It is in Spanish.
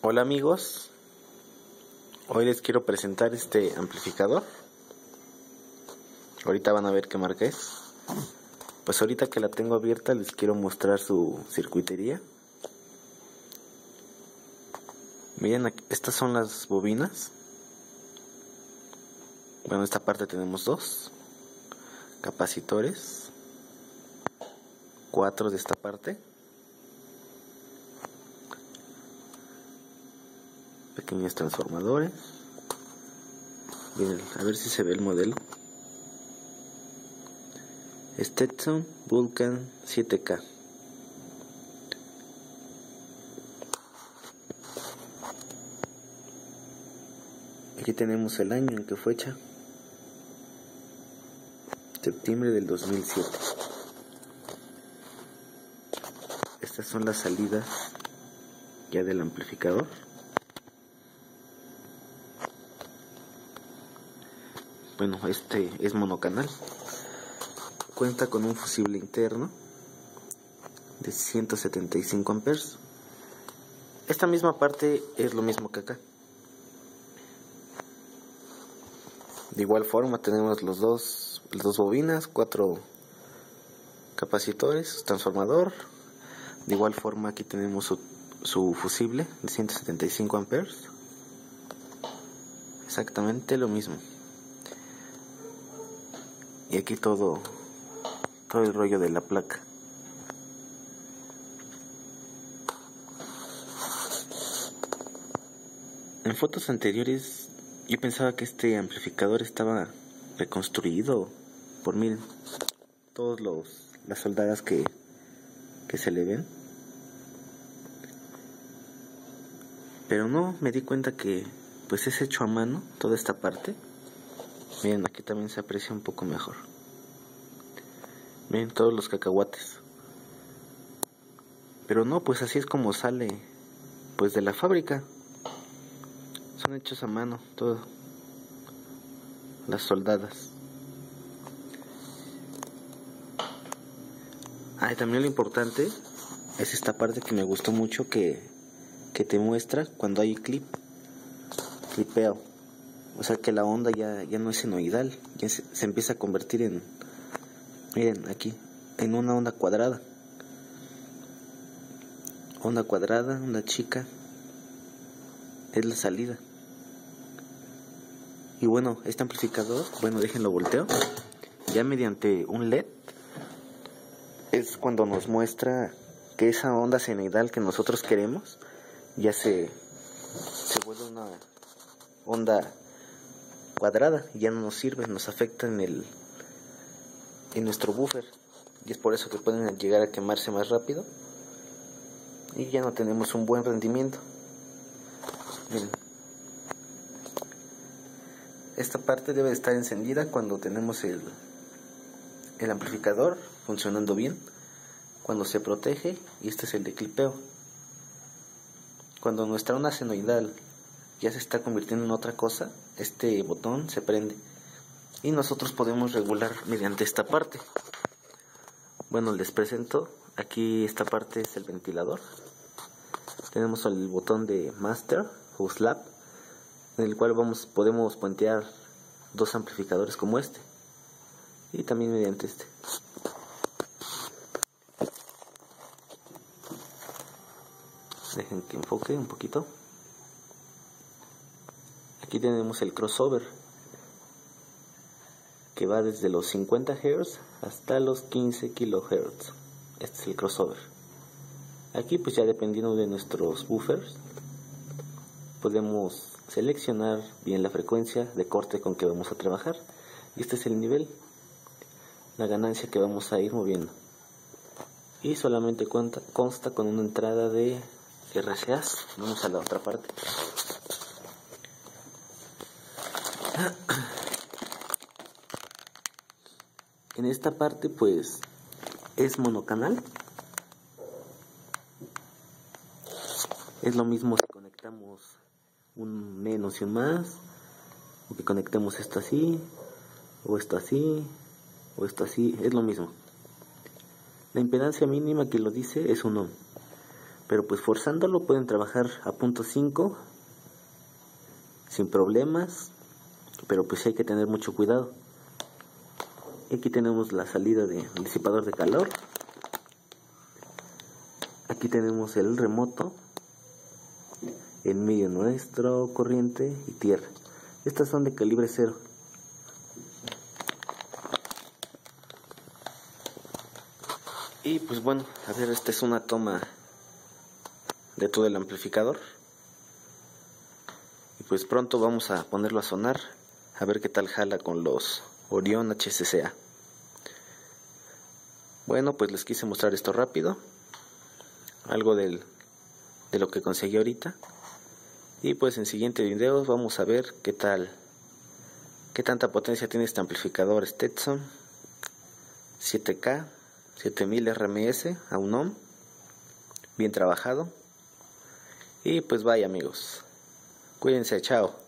Hola amigos, hoy les quiero presentar este amplificador. Ahorita van a ver qué marca es. Pues ahorita que la tengo abierta les quiero mostrar su circuitería. Miren, estas son las bobinas. Bueno, esta parte tenemos 2 capacitores, 4 de esta parte, pequeños transformadores. Miren, a ver si se ve el modelo. Stetson Vulcan 7K. Aquí tenemos el año en que fue hecha. Septiembre del 2007. Estas son las salidas ya del amplificador. Bueno, este es monocanal. Cuenta con un fusible interno de 175 amperes. Esta misma parte es lo mismo que acá. De igual forma tenemos las dos bobinas, 4 capacitores, transformador. De igual forma aquí tenemos su fusible de 175 amperes. Exactamente lo mismo. Y aquí todo el rollo de la placa. En fotos anteriores yo pensaba que este amplificador estaba reconstruido por miren todos las soldadas que se le ven, pero no, me di cuenta que pues es hecho a mano toda esta parte. Miren, aquí también se aprecia un poco mejor. Miren todos los cacahuates. Pero no, pues así es como sale pues de la fábrica. Son hechos a mano todo. Las soldadas. Y también lo importante es esta parte que me gustó mucho, que te muestra cuando hay clipeo. O sea que la onda ya no es senoidal, ya se empieza a convertir en, miren aquí, en una onda cuadrada. Onda cuadrada, onda chica, es la salida. Y bueno, este amplificador, bueno, déjenlo volteo, ya mediante un LED, es cuando nos muestra que esa onda senoidal que nosotros queremos, ya se vuelve una onda cuadrada y ya no nos sirve, nos afecta en nuestro buffer, y es por eso que pueden llegar a quemarse más rápido y ya no tenemos un buen rendimiento. Miren, esta parte debe estar encendida cuando tenemos el amplificador funcionando bien, cuando se protege, y este es el de clipeo. Cuando nuestra onda senoidal ya se está convirtiendo en otra cosa, este botón se prende y nosotros podemos regular mediante esta parte. Bueno, les presento, aquí esta parte es el ventilador. Tenemos el botón de Master o Slap, en el cual podemos puentear 2 amplificadores como este, y también mediante este. Dejen que enfoque un poquito. Aquí tenemos el crossover, que va desde los 50 Hz hasta los 15 kHz. Este es el crossover. Aquí pues ya dependiendo de nuestros buffers podemos seleccionar bien la frecuencia de corte con que vamos a trabajar, y este es el nivel, la ganancia que vamos a ir moviendo, y solamente consta con una entrada de RCAs. Vamos a la otra parte. En esta parte pues es monocanal. Es lo mismo si conectamos un menos y un más, o que conectemos esto así, o esto así, o esto así, es lo mismo. La impedancia mínima que lo dice es 1 ohm. pero pues forzándolo pueden trabajar a .5 sin problemas, pero pues hay que tener mucho cuidado. Y aquí tenemos la salida del disipador de calor. Aquí tenemos el remoto, en medio nuestro, corriente y tierra. Estas son de calibre 0. Y pues bueno, a ver, esta es una toma de todo el amplificador. Y pues pronto vamos a ponerlo a sonar, a ver qué tal jala con los Orion HCCA. Bueno, pues les quise mostrar esto rápido, algo de lo que conseguí ahorita. Y pues en siguientes videos vamos a ver qué tanta potencia tiene este amplificador Stetson 7K 7000 RMS a 1 ohm, bien trabajado. Y pues bye amigos, cuídense, chao.